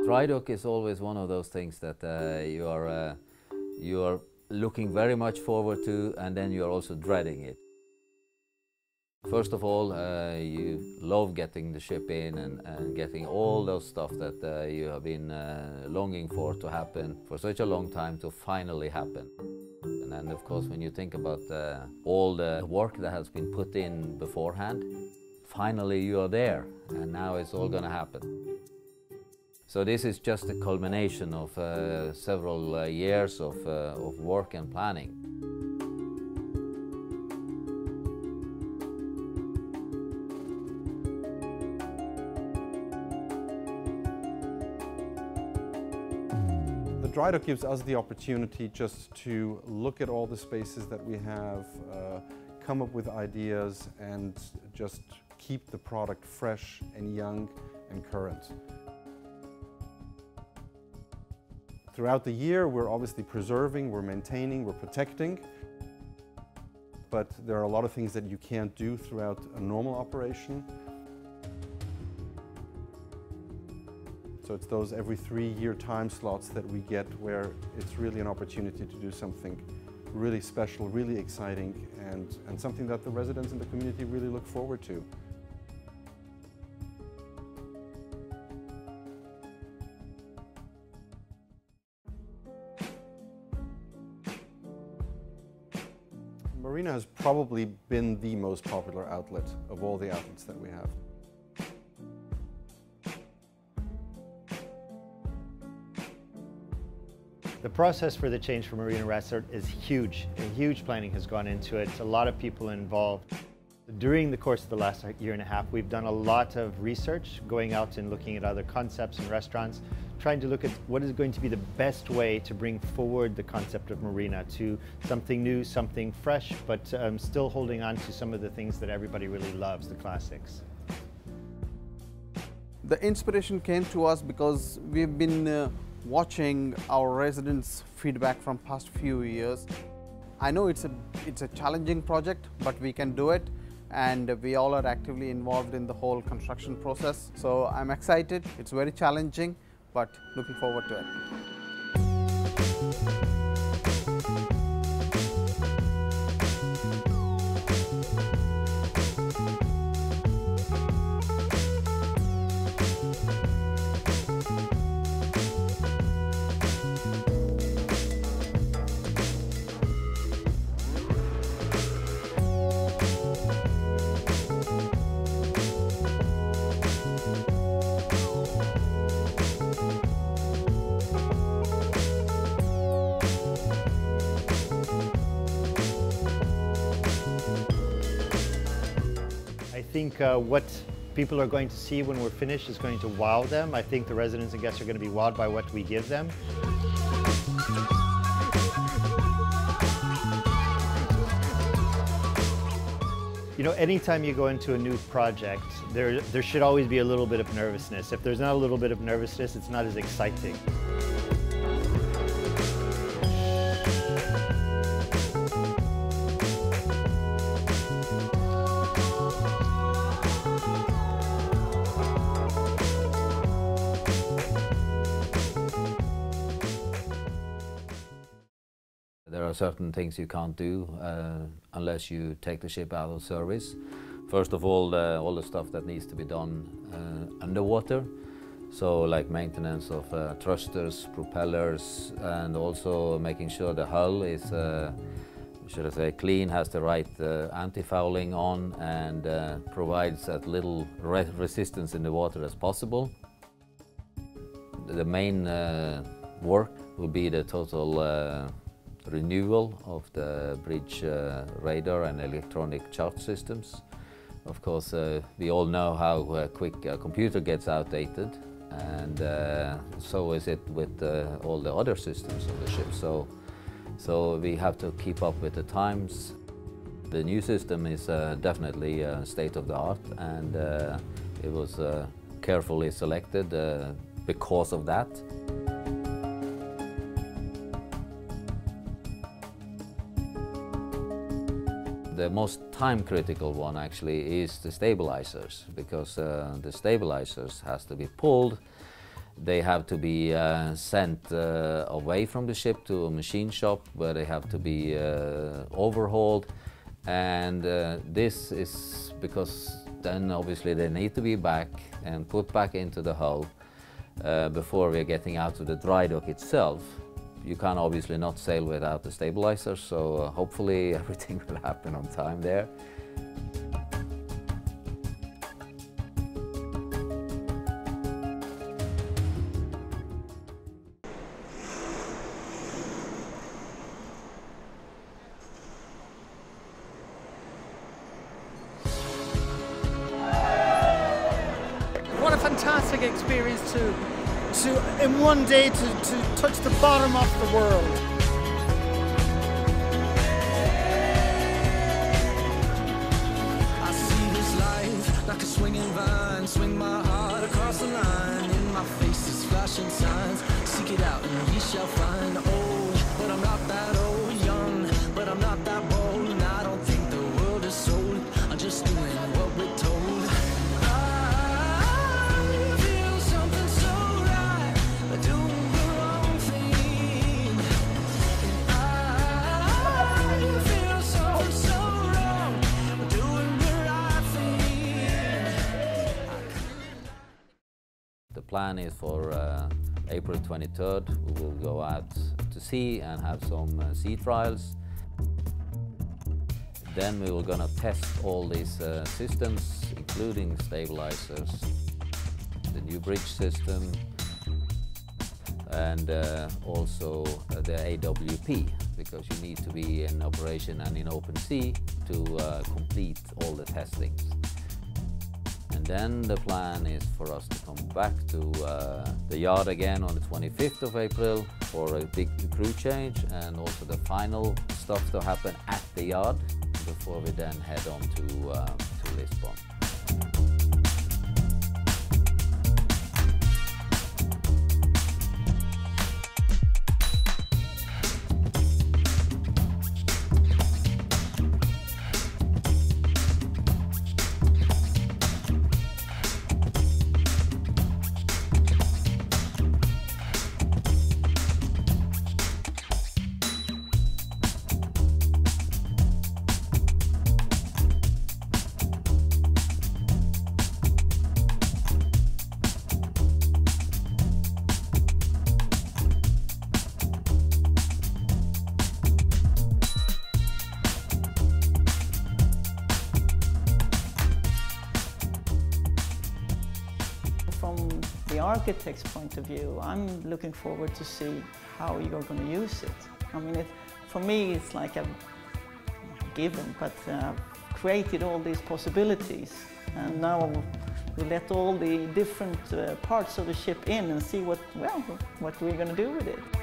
Dry dock is always one of those things that you are looking very much forward to, and then you are also dreading it. First of all, you love getting the ship in and getting all those stuff that you have been longing for to happen for such a long time to finally happen. And then, of course, when you think about all the work that has been put in beforehand, finally you are there, and now it's all going to happen. So this is just a culmination of several years of work and planning. The dry dock gives us the opportunity just to look at all the spaces that we have, come up with ideas, and just keep the product fresh and young and current. Throughout the year, we're obviously preserving, we're maintaining, we're protecting, but there are a lot of things that you can't do throughout a normal operation. So it's those every 3-year time slots that we get where it's really an opportunity to do something really special, really exciting, and something that the residents in the community really look forward to. Marina has probably been the most popular outlet of all the outlets that we have. The process for the change for Marina Resort is huge. Huge planning has gone into it. A lot of people involved. During the course of the last year and a half, we've done a lot of research, going out and looking at other concepts and restaurants, trying to look at what is going to be the best way to bring forward the concept of Marina to something new, something fresh, but still holding on to some of the things that everybody really loves, the classics. The inspiration came to us because we've been watching our residents' feedback from past few years. I know it's a challenging project, but we can do it, and we all are actively involved in the whole construction process. So I'm excited. It's very challenging, but looking forward to it. I think what people are going to see when we're finished is going to wow them. I think the residents and guests are going to be wowed by what we give them. You know, anytime you go into a new project, there should always be a little bit of nervousness. If there's not a little bit of nervousness, it's not as exciting. There are certain things you can't do unless you take the ship out of service. First of all the stuff that needs to be done underwater. So like maintenance of thrusters, propellers, and also making sure the hull is, should I say, clean, has the right anti-fouling on, and provides as little resistance in the water as possible. The main work will be the total renewal of the bridge radar and electronic chart systems. Of course, we all know how quick a computer gets outdated, and so is it with all the other systems of the ship. So we have to keep up with the times. The new system is definitely state of the art, and it was carefully selected because of that. The most time-critical one actually is the stabilizers, because the stabilizers has to be pulled They have to be sent away from the ship to a machine shop where they have to be overhauled, and this is because then obviously they need to be back and put back into the hull before we're getting out to the dry dock itself. You can obviously not sail without the stabilizer, so hopefully everything will happen on time there. What a fantastic experience to in one day to touch the bottom of the world. I see this life like a swinging vine, swing my heart across the line. In my face is flashing signs, seek it out and ye shall find. Old, but I'm not that old, young, but I'm not that bold. And I don't think the world is sold, I'm just doing what we're told. The plan is for April 23rd, we will go out to sea and have some sea trials. Then we were going to test all these systems, including stabilizers, the new bridge system, and also the AWP, because you need to be in operation and in open sea to complete all the testings. And then the plan is for us to come back to the yard again on the 25th of April for a big crew change, and also the final stuff to happen at the yard before we then head on to Lisbon. From the architect's point of view, I'm looking forward to see how you're going to use it. I mean, for me, it's like a given, but I've created all these possibilities, and now we let all the different parts of the ship in and see what we're going to do with it.